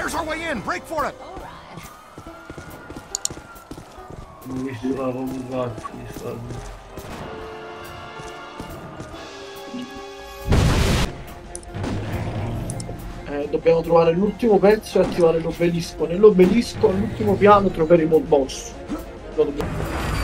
There's our way in. Break for it. Dobbiamo trovare l'ultimo pezzo e attivare l'obelisco. Nell'obelisco all'ultimo piano troveremo il boss. Lo dobbiamo...